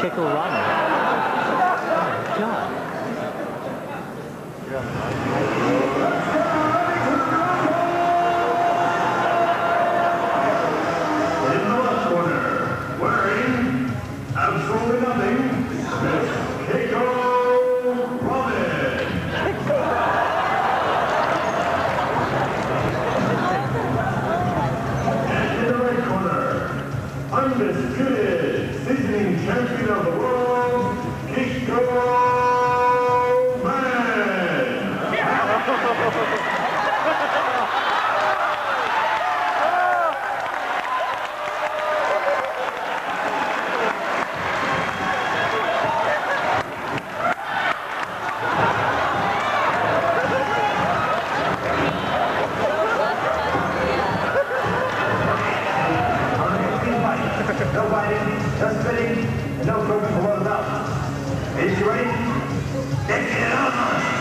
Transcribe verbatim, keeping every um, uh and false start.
Kekko Ramen. Oh my god. In the left corner, wearing absolutely nothing, Miss Kekko Ramen. And in the right corner, undisputed seasoning champion of the world, Kekko. No biting, just spitting, and no cooking below the belt. Are you ready? Get it on!